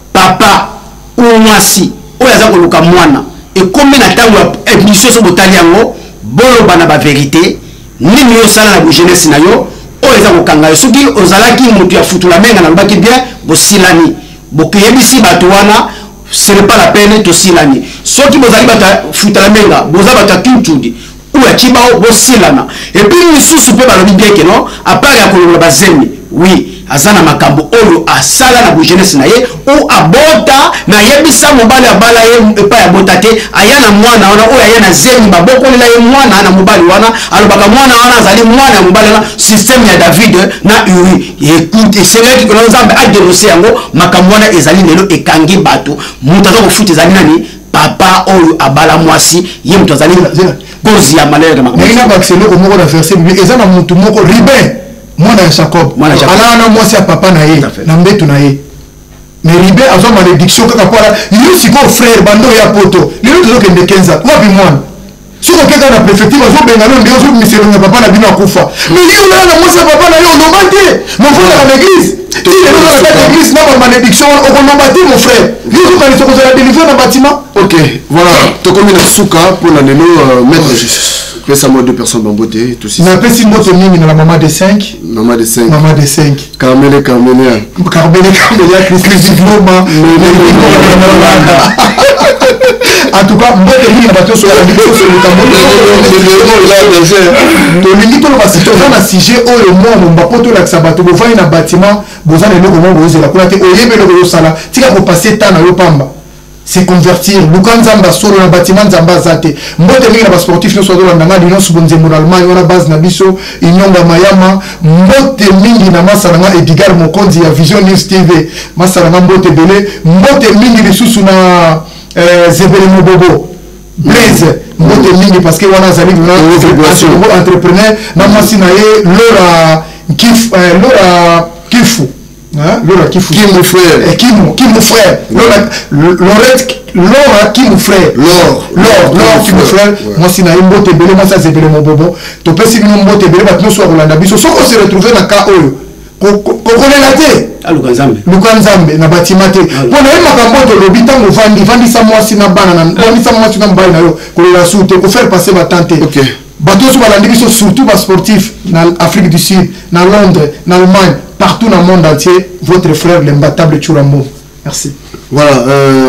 papa o mwasi o yaza ko luka mwana e kombi na tango émission so botali yango bolo bana ba vérité nini yo sala na jeunesse na yo o yaza ko kanga soki ozalaki mutu ya futula menga na lobaki bien bosilani bokuyebisi bato wana. Ce n'est pas la peine de silani. Ceux qui vous arrivent à foutre la menga, vous avez à tout ou à Chibao, vous silana. Et puis, nous sommes pas le bien que non, à part la colonne bazemi. Oui, azana makambo oyo asala na jeunesse na ye ou abota na yebisa mobali abala ye epa ya botate ayana mwana wana oyo ayana zemi baboko lela ye mwana na mobali wana alobaka mwana wana azali mwana ya mobali na système ya David na Uri écoute c'est là que nous avons à dénoncer yango makambo wana ezali lelo ekangi bato mutu azo kofuta ezali nani papa oyo abala mwasi ye mutu azali cause ya malheur makambo mais ina bakselo ko moko na verset biblique ezana mutu moko Ruben mwana ya Jacob alana mwasi ya papa na ye na mbetu na ye mais Ribe azo malédiction kaka kwa yo siko frère bando ya poto lelo tozokende 15 wapi mwana Si on a la préfecture, on a un papa na bino akufa. Mais il y a un mois papa na yo on nomate. Mon frère à l'église. Si il est dans l'église, n'a pas malédiction, on nomate mon frère. Lui on va les délivrer dans le bâtiment. Ok, voilà. Tu comme une souka pour la néno mettre ça moi deux personnes dans beauté tout ça. Na pesi moto mingi na la maman de 5. Maman de 5. Maman de 5. Carmele exclusivement. En tout cas, moi je dis bateau sur la vidéo sur le tambour. Tolingi to ba sito na sujet oyo mo mbapoto la sabato bo va na bâtiment bo za le logo mo bo zela kuna te oyebe logo sala tika ko passer temps na yo pamba. C'est convertir lukanzamba solo na bâtiment nzamba zate mbote mingi na ba sportif no sodo ndanga dino subonze moralement yona base na biso inyonga mayama mbote mingi na masaranga Edgar Mokonzi ya Vision News TV masaranga mbote belé mbote mingi lisusu na Zebele Mobobo Blaise mbote mingi parce que wana zali na entrepreneur na masina ye lora kifu Laura Kifu. Qui mon frère? Qui mon frère? Laura qui mon frère? Laure qui mon frère? Moi si na mbote belé moi ça Zebele Mobobo. To pesi bino mbote belé batno so Rolanda biso. So ko se retrouver na ka oyo. Ko kolela te. Lukanzambe na batimate. Pona e makambo to lobi tango vandi sa moi si na bana na vandi sa moi si na mbaina yo. Ko la soute ko faire passer batante. OK. Bateau sur balandi biso surtout bas sportif na Afrique du Sud, na Londres, na Allemagne, partout dans le monde entier, votre frère l'imbattable Churambo. Merci. Voilà,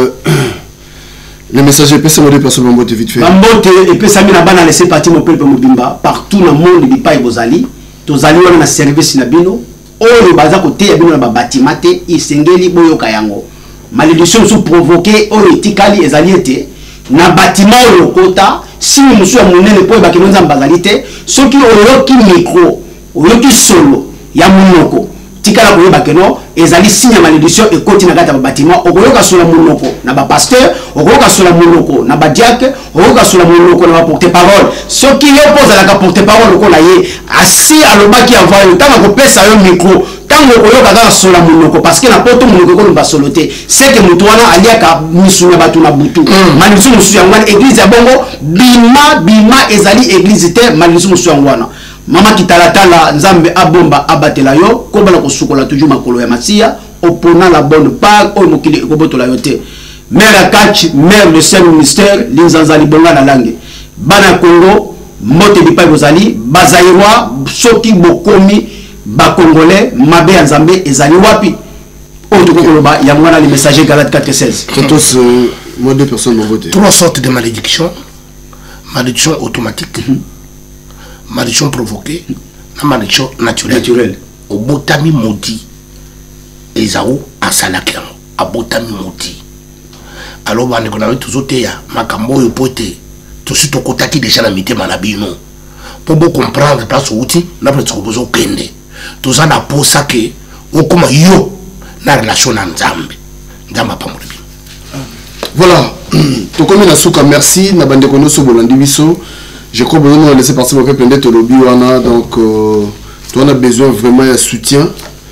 le message est passé deux personnes Mambote vite fait. Mambote et puis ça m'a bana laissé partir mon peuple Mobimba partout dans le monde il pas bozali, tozali wana na service na bino, oyo baza côté ya bino na bâtiment te isengeli boyo kayango. Malédiction sous provoquer oyo etikali ezali ete na bâtiment oyo kota si monsieur monene po ba kinonza mbazalité soki oyoki micro oyoki solo ya munoko tikala ko yeba keno ezali signe malédiction et continue na kata ba bâtiment okoyoka solo munoko na ba pasteur okoyoka solo munoko na ba diacre okoyoka solo munoko na ba porte-parole soki yo pose la porte-parole ko na ye asi alobaki envoyer tanga ko pesa yo micro tango oyoka kaka solo munoko parce que na poto munoko ko ba soloté c'est que mutu wana aliaka misunya batu na butu malédiction musu ya ngwana église ya bongo bima ezali église te malédiction musu ya ngwana mama kitalatala nzambe abomba abatela yo ko bala ko sukola toujours makolo ya masia opona la bonne part o mokili ko botola yo te mère Kach mère le Saint ministère linzanza libonga na langue bana Congo mote di pa bozali bazairwa soki bokomi ba congolais mabe ya nzambe ezali wapi o to koloba ya ngwana le messager Galate 4:16 tous moi deux personnes m'ont voté. Trois sortes de malédictions. Malédiction automatique, malédiction provoquée, la malédiction naturelle. Au botami maudit, Ezao à Salakian, à botami maudit. Alors, on a tous autres, Makambo et Pote, tout ce qui est déjà dans le métier Manabino. Pour vous comprendre, parce que vous avez besoin de Kende. Tout ça n'a pas ça que, on comme yo, la relation en Zambie. Zambie pas mourir. Voilà, tout comme il a souka merci, na bande kono so bolandi biso. Je crois que nous laisser partir mon peuple de lobby wana donc tu as besoin vraiment de soutien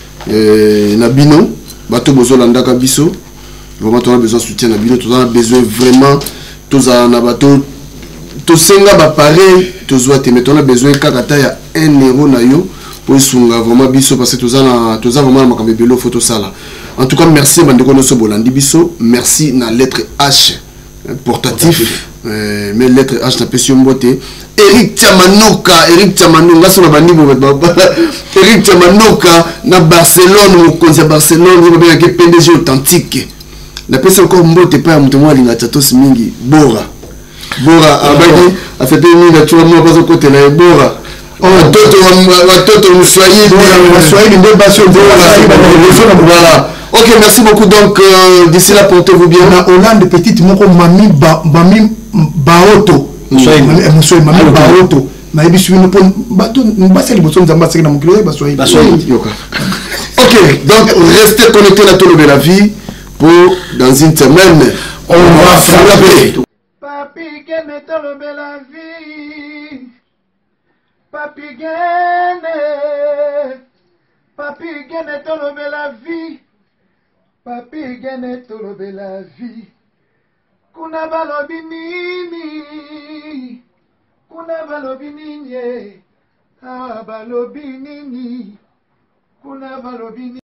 na bino, bato bozolanda ka biso. Vraiment tu as besoin de soutien na bino, tu as besoin vraiment tous na bato to senga ba pareil, tu dois te mettre on a besoin kakata ya 1 euro na yo pour sunga vraiment biso parce que tu as vraiment makambe belo photo sala. En tout cas, merci Bandeko Noso Bolandi Biso. Merci na lettre H portatif. Mais lettre H na pession beauté. Eric Tiamanoka, Eric sur bandi Eric Tiamanoka na Barcelone, au conseil Barcelone, il va bien que PDG authentique. Na pession encore mbote pas mutu mwa linga tatos mingi Bora abadi a fait une minute tu vas moi pas au côté na Bora. Watoto Mswahili ndio basi voilà. Ok, merci beaucoup. Donc, d'ici là, portez-vous bien. Na Hollande, petite moko mami baoto. Mami baoto. Na ebisu bino pon bato mbaseli boso nzamba seki na mokilo baswahili. Ok, donc restez connectés à Tolo de la vie pour dans une semaine on va frapper. Papi Gene Tolo de la vie. Papi Gene Tolo de la vie. Papi Gene Tolo de la vie. Kuna balobi nini. balobi nini, balobi nini, kuna balobi nini.